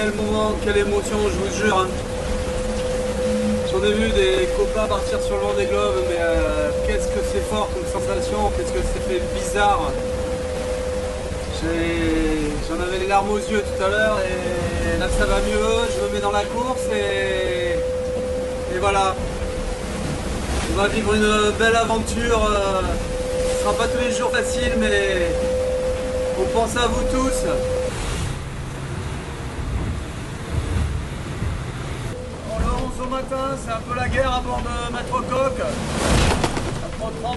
quel moment, quelle émotion, je vous jure. Hein. J'en ai vu des copains partir sur le Vendée Globe, mais qu'est-ce que c'est fort comme sensation, qu'est-ce que c'est fait bizarre. J'en avais les larmes aux yeux tout à l'heure et là ça va mieux, je me mets dans la course et voilà. On va vivre une belle aventure, ce ne sera pas tous les jours facile mais on pense à vous tous. Le 11 au matin, c'est un peu la guerre à bord de Maître Coq. Après 30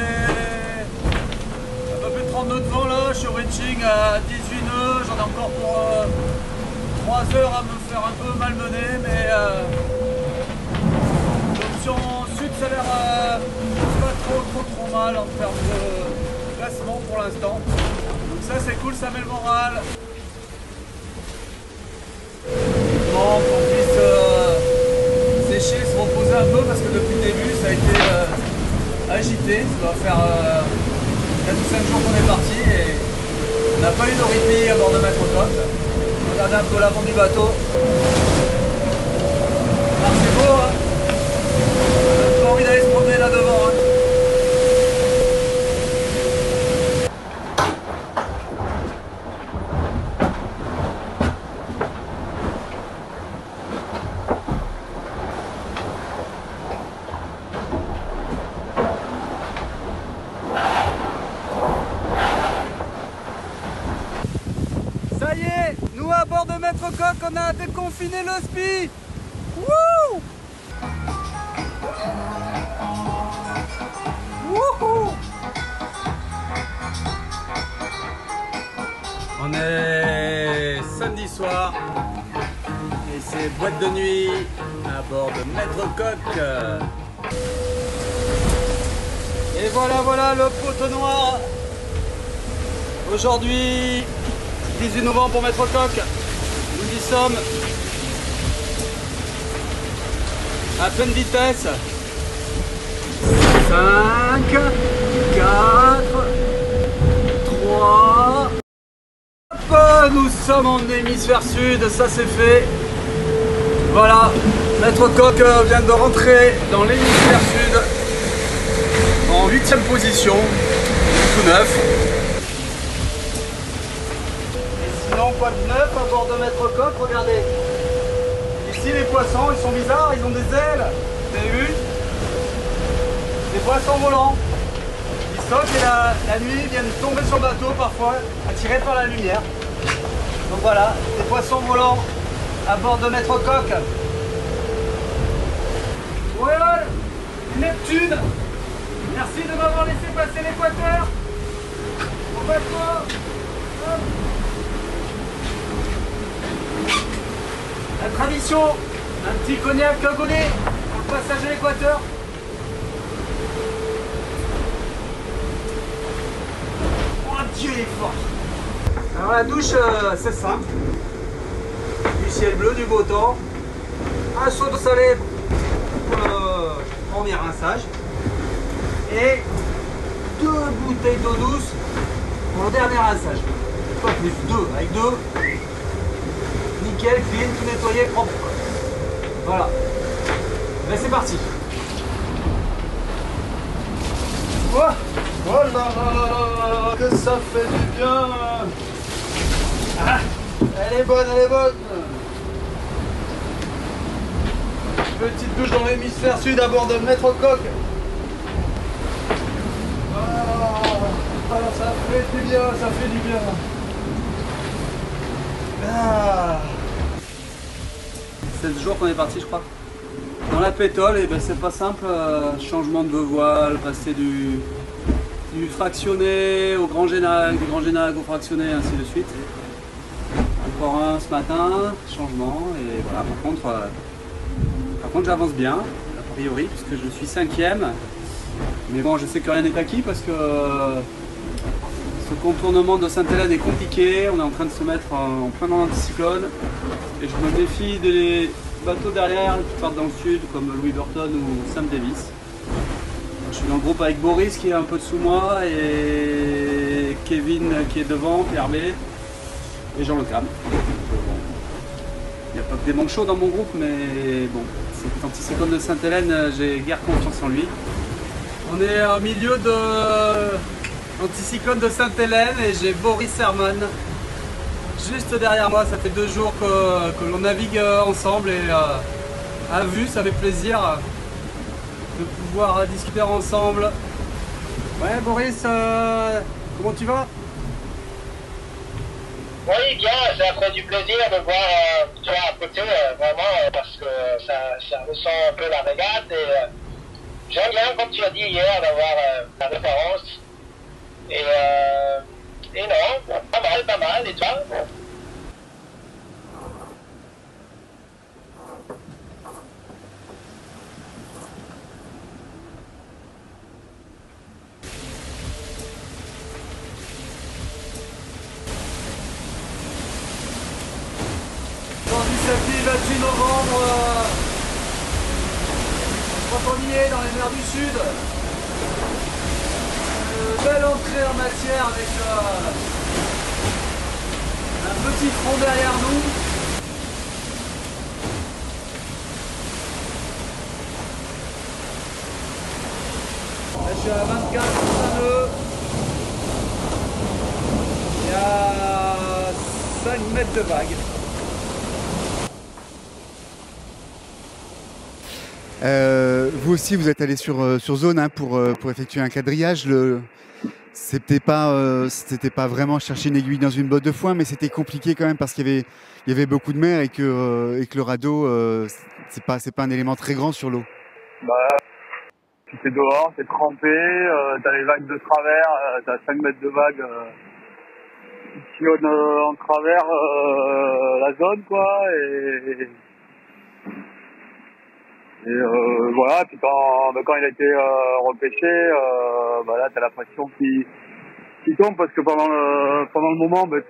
un peu plus de 30 nœuds de vent là, je suis au reaching à 18 nœuds, j'en ai encore pour 3 heures à me faire un peu malmener, mais l'option sud ça a l'air pas trop mal en termes de classement pour l'instant. Donc ça c'est cool, ça met le moral. Bon, qu'on puisse sécher, se reposer un peu parce que depuis le début ça a été agité, ça doit faire 4 ou 5 jours qu'on est parti et on n'a pas eu de répit à bord de Maître Coq. Regardez un peu l'avant du bateau. Ah, c'est beau, hein. On a pas envie d'aller se promener là devant. Hein. Ça y est, nous à bord de Maître Coq, on a déconfiné le SPI. Wouh! Wouhou! On est samedi soir et c'est boîte de nuit à bord de Maître Coq. Et voilà le poteau noir. Aujourd'hui 18 novembre pour Maître Coq, nous y sommes à pleine vitesse. 5, 4, 3, hop, nous sommes en hémisphère sud, ça c'est fait. Voilà, Maître Coq vient de rentrer dans l'hémisphère sud en 8e position, tout neuf. Sinon, quoi de neuf à bord de Maître Coq, regardez. Ici, les poissons, ils sont bizarres, ils ont des ailes. Vous avez vu? Des poissons volants. Ils sautent et la nuit, ils viennent tomber sur le bateau parfois, attirés par la lumière. Donc voilà, des poissons volants à bord de Maître Coq. Voilà, Neptune. Merci de m'avoir laissé passer l'équateur. Au bateau. Hop. La tradition, un petit cognac cagolé pour le passage à l'équateur. Oh Dieu, il est fort. Alors la douche, c'est simple. Du ciel bleu, du beau temps. Un seau d'eau salée pour le premier rinçage. Et 2 bouteilles d'eau douce pour le dernier rinçage. Pas plus, 2. Avec 2. Nickel, clean, tout nettoyé, propre. Voilà. Ben c'est parti. Oh, oh là là là, que ça fait du bien. Ah, elle est bonne, elle est bonne. Petite douche dans l'hémisphère sud à bord de Maître Coq. Ah, ça fait du bien, ça fait du bien. Ah. 16 jours qu'on est parti, je crois. Dans la pétole, et ben c'est pas simple. Changement de voile, passer du fractionné au grand génag, du grand génag au fractionné, ainsi de suite. Encore un ce matin, changement, et voilà. Par contre j'avance bien, a priori, puisque je suis 5e. Mais bon, je sais que rien n'est acquis parce que ce contournement de Sainte-Hélène est compliqué. On est en train de se mettre en plein dans l'anticyclone. Et je me défie des bateaux derrière qui partent dans le sud, comme Louis Burton ou Sam Davis. Je suis dans le groupe avec Boris qui est un peu dessous moi, et Kevin qui est devant, Pierre B, et Jean Le Cam. Il n'y a pas que des manchots dans mon groupe, mais bon, cet anticyclone de Sainte-Hélène, j'ai guère confiance en lui. On est au milieu de l'anticyclone de Sainte-Hélène et j'ai Boris Herman juste derrière moi. Ça fait 2 jours que l'on navigue ensemble et à vue, ça fait plaisir de pouvoir discuter ensemble. Ouais Boris, comment tu vas? Oui, bien, ça fait du plaisir de voir toi à côté, vraiment, parce que ça ressent un peu la régate et j'aime bien, comme tu as dit hier, d'avoir la référence. Et non, pas mal, et toi? Aujourd'hui samedi 28 novembre, quand on y est dans les mers du Sud, belle entrée en matière avec un petit front derrière nous. Là, je suis à 24 nœuds. Il y a 5 mètres de vague. Vous aussi, vous êtes allé sur zone hein, pour effectuer un quadrillage. C'était pas vraiment chercher une aiguille dans une botte de foin, mais c'était compliqué quand même parce qu'il y avait beaucoup de mer et que le radeau, c'est pas un élément très grand sur l'eau. Bah, tu es dehors, t'es trempé, t'as les vagues de travers, t'as 5 mètres de vagues qui sillonnent en travers la zone, quoi, et voilà, puis quand il a été repêché, bah là t'as la pression qui tombe parce que pendant le moment, bah,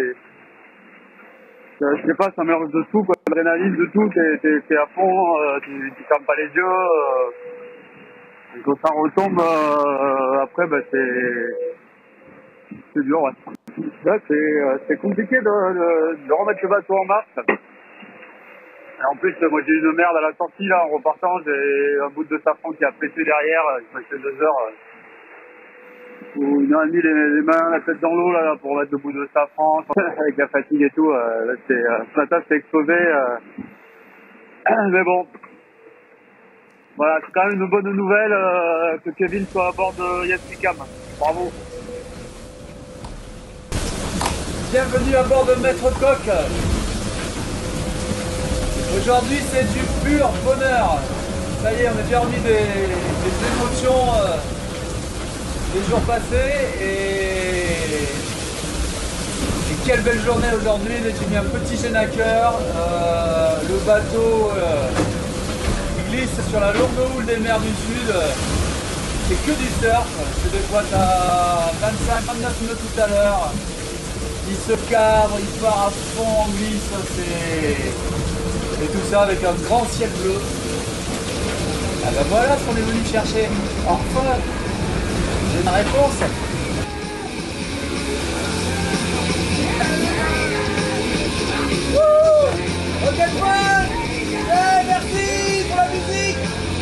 je sais pas, ça mélange de tout, quoi, l'adrénaline, de tout, t'es à fond, tu fermes pas les yeux, et quand ça retombe, après, bah c'est dur, ouais. Là, c'est compliqué de remettre le bateau en marche. Et en plus, moi j'ai eu une merde à la sortie, là, en repartant, j'ai un bout de safran qui a pété derrière, il m'a fait 2 heures, où il a mis les mains, la tête dans l'eau, là, pour mettre le bout de safran, avec la fatigue et tout, là, ce matin, c'est explosé, mais bon. Voilà, c'est quand même une bonne nouvelle, que Kevin soit à bord de Yaspicam. Bravo. Bienvenue à bord de Maître Coq. Aujourd'hui c'est du pur bonheur. Ça y est, on a déjà remis des émotions des jours passés et quelle belle journée aujourd'hui. J'ai mis un petit gêne à cœur. Le bateau glisse sur la longue houle des mers du Sud. C'est que du surf. Je des fois à 25-29 nœuds tout à l'heure. Il se cadre, il part à fond en glisse. Et tout ça avec un grand ciel bleu. Ah ben voilà ce qu'on est venu chercher. Enfin, j'ai une réponse. Wouh! Ok, point! Hey, merci pour la musique!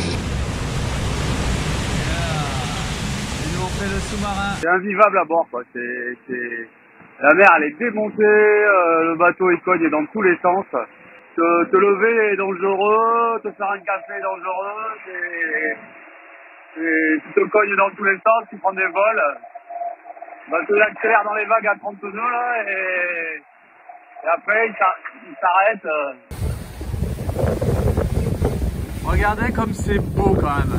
Et nous on fait le sous-marin. C'est invivable à bord, quoi. La mer, elle est démontée, le bateau, il cogne dans tous les sens. Te lever est dangereux, te faire un café est dangereux, tu te cognes dans tous les sens, tu prends des vols. Bah, tu accélères dans les vagues à 30 nœuds, là, et après, il s'arrête. Regardez comme c'est beau quand même.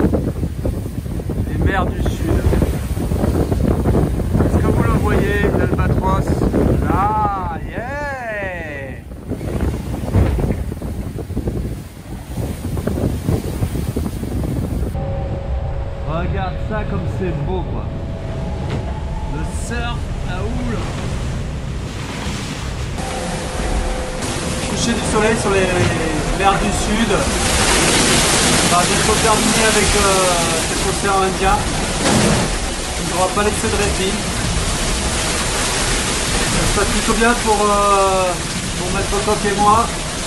Les mers du Sud. Est-ce que vous le voyez, l'Albatros? Là, yeah! Regarde ça comme c'est beau, quoi. Le surf à houle. Coucher du soleil sur les mers du Sud. On va bientôt terminer avec cet océan Indien. On ne pourra pas laisser de répit. Ça se passe plutôt bien pour Maître Coq et moi.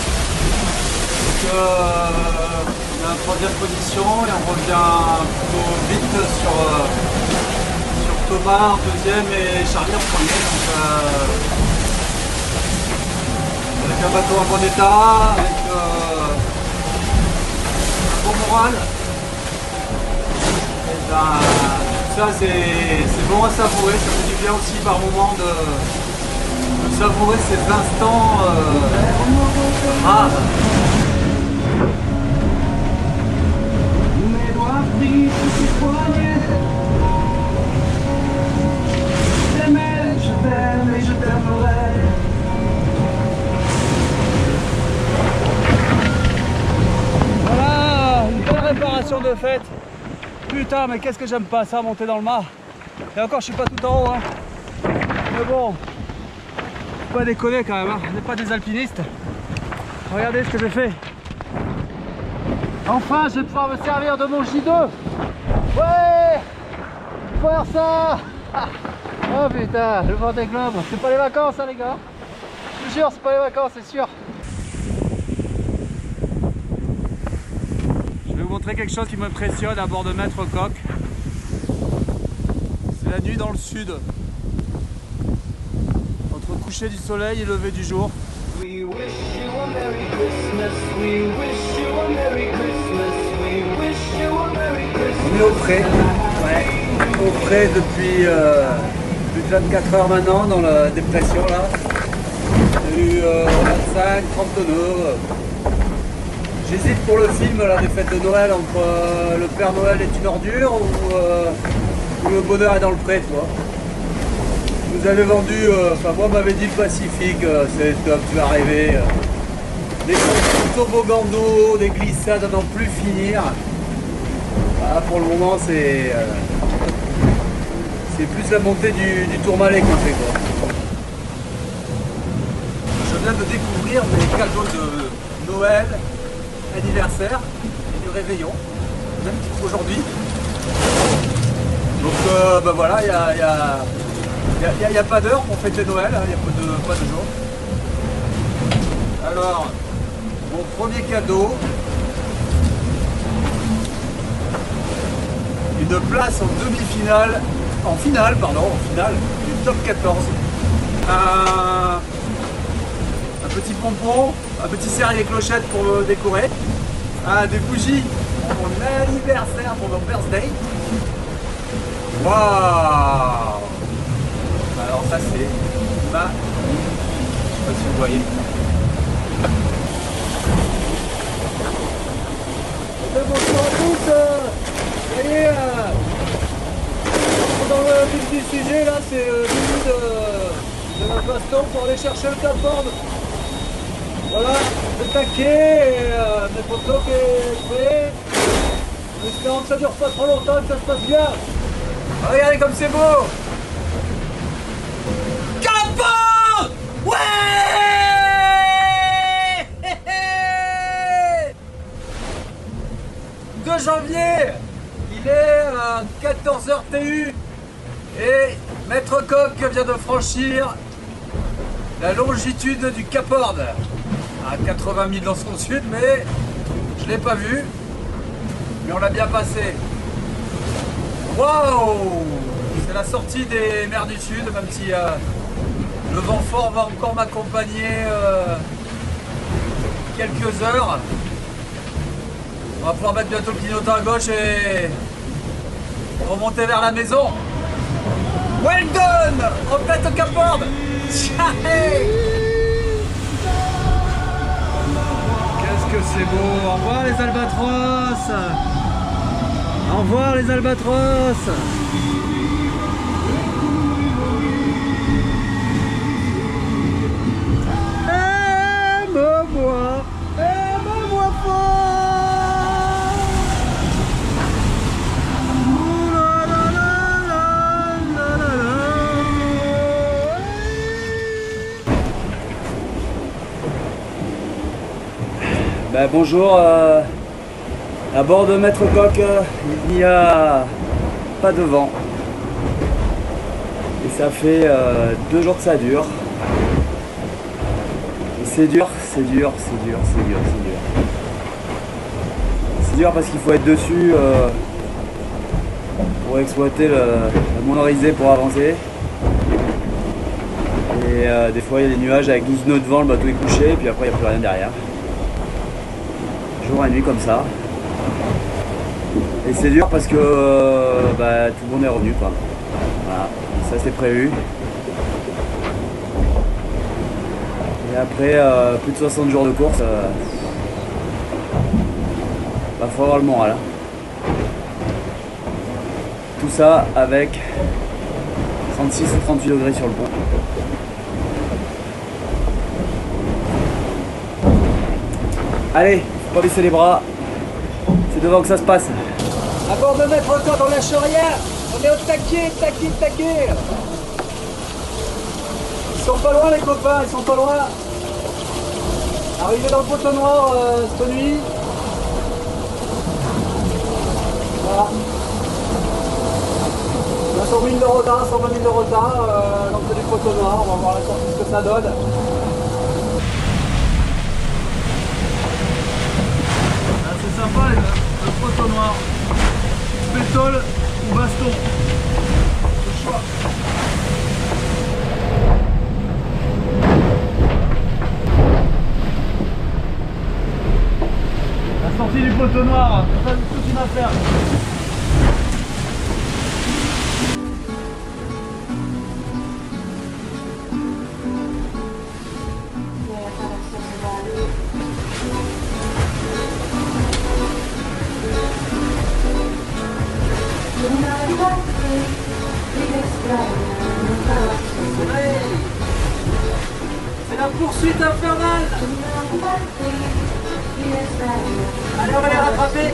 on est en troisième position et on revient plutôt vite sur Thomas en deuxième et Charlie en premier. Donc, avec un bateau en bon état, avec un bon moral. Et ben, tout ça c'est bon à savourer, ça fait du bien aussi par moment de savourer ces instants rares. Mes doigts pris sous tes poignets. Je t'aime et je t'aimerai. Voilà, une belle réparation de fête. Putain, mais qu'est-ce que j'aime pas ça, monter dans le mât. Et encore, je suis pas tout en haut, hein. Mais bon, faut pas déconner quand même, hein. On n'est pas des alpinistes. Regardez ce que j'ai fait. Enfin, je vais pouvoir me servir de mon J2. Ouais, faut faire ça. Oh putain, le Vendée Globe. C'est pas les vacances, hein, les gars. Je vous jure, c'est pas les vacances, c'est sûr. Je vais vous montrer quelque chose qui m'impressionne à bord de Maître Coq. C'est la nuit dans le sud. Entre coucher du soleil et lever du jour. We wish you a Merry Christmas, we wish you a Merry Christmas, we wish you a Merry Christmas. On est au frais, ouais, au frais depuis plus de 24 heures maintenant dans la dépression là. Il y a eu 25-30 nœuds. J'hésite pour le film là, des fêtes de Noël entre le Père Noël est une ordure ou le bonheur est dans le pré, tu vois. Vous avez vendu, enfin moi m'avait dit le Pacifique, c'est top, tu vas rêver. Des toboggans d'eau, des glissades à n'en plus finir. Voilà, pour le moment c'est plus la montée du Tourmalet qu'on fait quoi. Je viens de découvrir mes cadeaux de Noël, anniversaire et du réveillon, même aujourd'hui. Donc ben voilà, il n'y a pas d'heure pour fêter Noël, il n'y a pas de jour. Alors, mon premier cadeau, une place en demi-finale, en finale du top 14. Un petit pompon, un petit serre-les clochettes pour me décorer, des bougies pour mon anniversaire, pour mon birthday. Waouh! Alors ça c'est ma... je sais pas si vous voyez. Bonjour à tous. Ça y est, dans le vif du sujet là, c'est le but de notre baston pour aller chercher le caporde. Voilà, le taquet, mes photos qui est prêt. En espérant que ça dure pas trop longtemps, que ça se passe bien. Regardez comme c'est beau. Caporde! Ouais! 2 janvier, il est 14h TU et Maître Coq vient de franchir la longitude du Cap Horn à 80 000 dans son sud, mais je ne l'ai pas vu, mais on l'a bien passé. Waouh! C'est la sortie des mers du Sud, même si le vent fort va encore m'accompagner quelques heures. On va pouvoir mettre bientôt le clignotant à gauche et remonter vers la maison. Well done! On pète au Cap Horn! Qu'est-ce que c'est beau! Au revoir les albatros! Au revoir les albatros! Aime-moi! Aime-moi fort! Ben, bonjour, à bord de Maître Coq, il n'y a pas de vent et ça fait 2 jours que ça dure et c'est dur, c'est dur, c'est dur, c'est dur, c'est dur. C'est dur parce qu'il faut être dessus pour exploiter la moindrisée pour avancer. Et des fois il y a des nuages avec 12 nœuds devant, le bateau est couché et puis après il n'y a plus rien derrière. Jour et nuit comme ça. Et c'est dur parce que tout le monde est revenu quoi. Voilà, ça c'est prévu. Et après plus de 60 jours de course, faut avoir le moral. Tout ça avec 36 ou 38 degrés sur le pont. Allez, faut pas baisser les bras. C'est devant que ça se passe. À bord de maître encore dans la charrière. On est au taquet. Ils sont pas loin les copains, ils sont pas loin. Arrivé dans le poteau noir cette nuit. Voilà. On a 100 000 de retard, 120 000 de retard, l'entrée du poteau noir, on va voir la sortie ce que ça donne. Ah, c'est sympa le poteau noir. Pétole ou baston. Le choix. La sortie du poteau noir, c'est pas toute une affaire. C'est la poursuite infernale. Allez, on va les rattraper.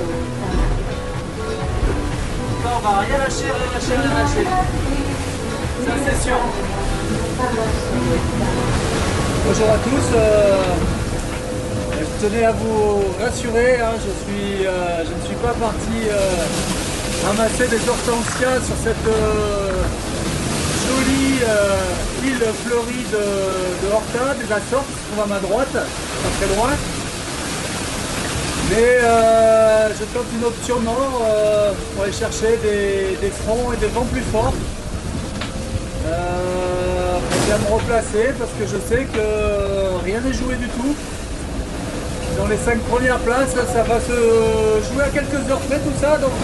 Non, on va rien lâcher. Ça c'est sûr. Bonjour à tous. Je tenais à vous rassurer, hein, je ne suis pas parti ramasser des hortensias sur cette jolie île fleurie de Horta, des Açores, qui se trouve à ma droite, pas très loin. Mais je tente une option nord pour aller chercher des fronts et des vents plus forts. Je viens me replacer parce que je sais que rien n'est joué du tout. Dans les 5 premières places, ça va se jouer à quelques heures près tout ça, donc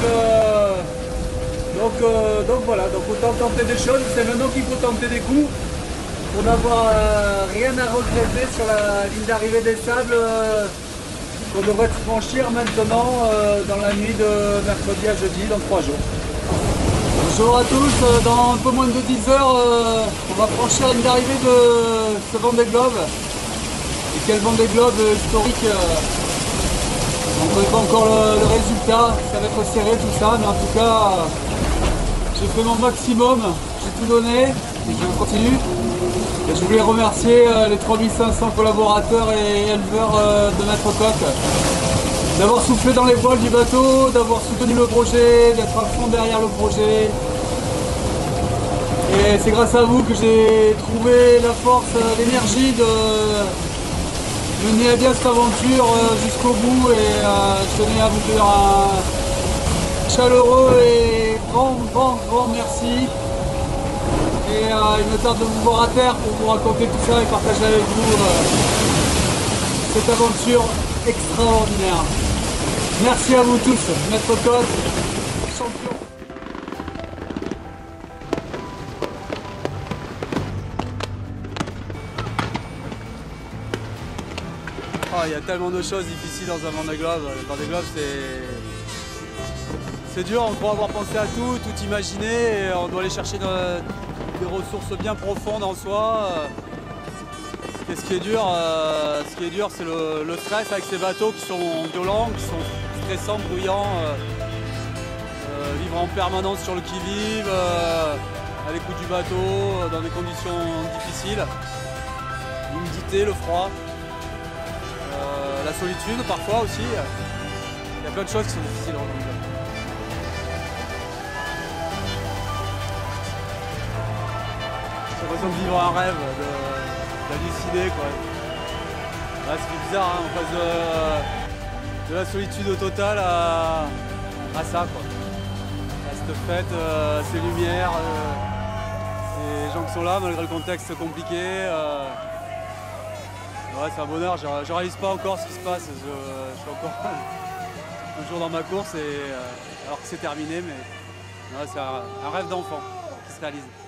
voilà, donc autant tenter des choses, c'est maintenant qu'il faut tenter des coups pour n'avoir rien à regretter sur la ligne d'arrivée des sables qu'on devrait franchir maintenant dans la nuit de mercredi à jeudi, dans 3 jours. Bonjour à tous, dans un peu moins de 10 heures, on va franchir la ligne d'arrivée de ce Vendée Globe. Et quel Vendée Globe historique, on ne connaît pas encore le résultat, ça va être serré tout ça, mais en tout cas, j'ai fait mon maximum, j'ai tout donné, et je continue. Et je voulais remercier les 3500 collaborateurs et éleveurs de Maître Coq d'avoir soufflé dans les voiles du bateau, d'avoir soutenu le projet, d'être à fond derrière le projet. Et c'est grâce à vous que j'ai trouvé la force, l'énergie de mener à bien cette aventure jusqu'au bout. Et je tenais à vous dire un chaleureux et grand merci. Et il me tarde de vous voir à terre pour vous raconter tout ça et partager avec vous cette aventure extraordinaire. Merci à vous tous, Maître Coq, champion. Il y a tellement de choses difficiles dans un Vendée Globe. Le Vendée Globe, c'est dur, on croit avoir pensé à tout imaginer, et on doit aller chercher des ressources bien profondes en soi. Et ce qui est dur, c'est le stress avec ces bateaux qui sont violents, qui sont stressants, bruyants, vivre en permanence sur le qui-vive, à l'écoute du bateau, dans des conditions difficiles, l'humidité, le froid. La solitude parfois aussi, il y a plein de choses qui sont difficiles. J'ai l'impression de vivre un rêve, d'halluciner quoi. Ouais, c'est bizarre, hein, de la solitude totale à ça, quoi. À cette fête, ces lumières, les gens qui sont là malgré le contexte compliqué. Ouais, c'est un bonheur, je réalise pas encore ce qui se passe, je suis encore toujours dans ma course alors que c'est terminé, mais ouais, c'est un rêve d'enfant qui se réalise.